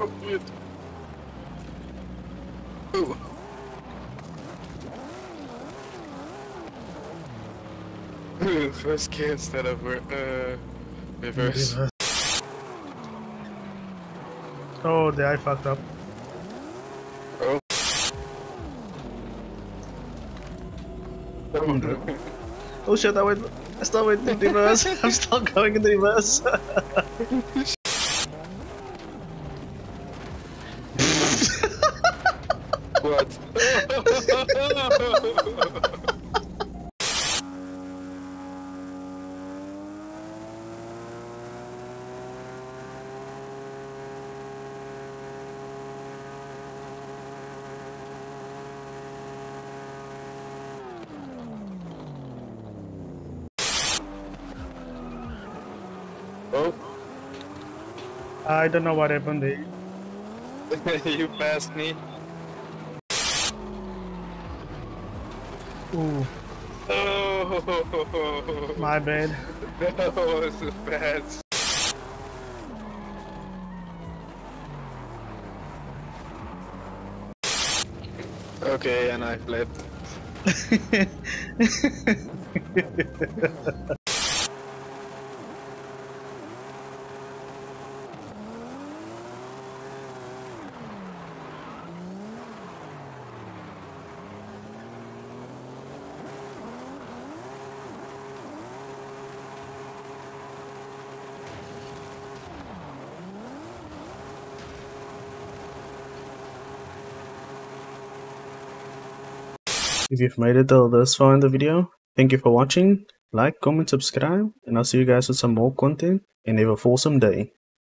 First gear instead of reverse. Oh, I fucked up. Oh. Oh shit, I still went in reverse. I'm still going in reverse. What? Oh. I don't know what happened there. You passed me. Ooh. Oh. My bad. That was bad. Okay, and I flipped. If you've made it till this far in the video, thank you for watching. Like, comment, subscribe, and I'll see you guys with some more content, and have a awesome day.